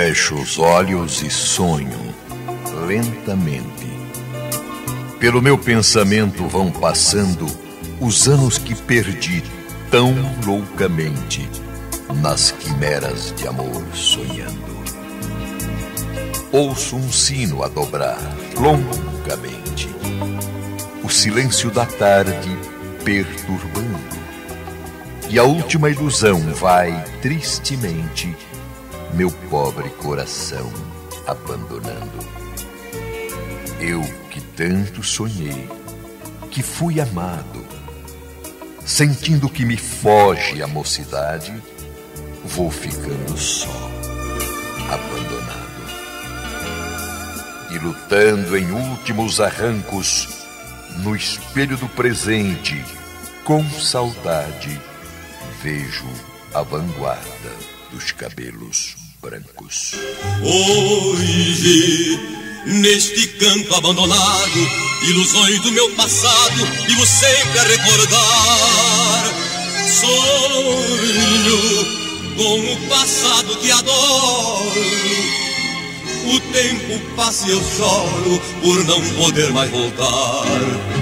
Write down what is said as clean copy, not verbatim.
Fecho os olhos e sonho lentamente. Pelo meu pensamento vão passando os anos que perdi tão loucamente nas quimeras de amor sonhando. Ouço um sino a dobrar longamente, o silêncio da tarde perturbando, e a última ilusão vai tristemente meu pobre coração abandonando. Eu que tanto sonhei, que fui amado, sentindo que me foge a mocidade, vou ficando só, abandonado. E lutando em últimos arrancos, no espelho do presente, com saudade, vejo a vanguarda dos cabelos brancos. Hoje, neste canto abandonado, ilusões do meu passado vivo sempre a recordar. Sonho com o passado que adoro. O tempo passa e eu choro por não poder mais voltar.